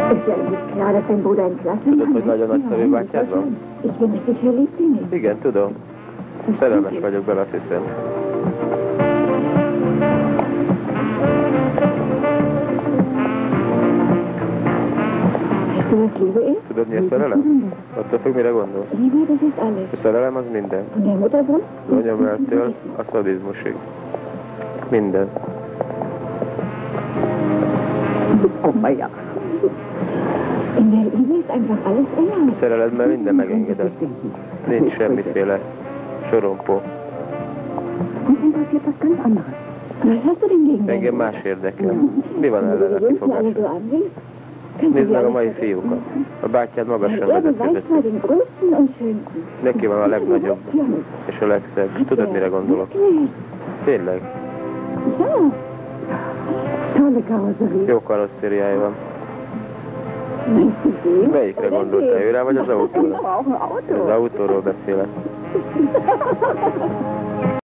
Ist ja eigentlich klar, dass dein Bruder ein Klassenmann Tudod, hogy nagyon nagyszerű bátyád van? Ich bin richtig verliebt in ihn. Igen, tudom. Szerelmes vagyok bele, azt hiszem. Weißt du, was Liebe ist? Tudod, mi a szerelem? Attól függ, mire gondolsz. Liebe, das ist alles. A szerelem az minden. Von der Mutterbrust? Az anyameltől a szadizmusig. Minden. Oh ja. In der Liebe ist einfach alles A enger. szerelemben minden megengedett. Nincs semmiféle sorompó. Uns interessiert was ganz anderes. Was hast du denn gegen Engem más érdekel. Mi van ellene kifogása? Nézd meg a mai fiúkat. A bátyád maga sem vezet közöttük. Neki van a legnagyobb és a legszebb. Tudod, mire gondolok? Tényleg? Jó karosszériája van. Melyikre gondoltál? Őrá vagy az autóra? Az autóról beszélek.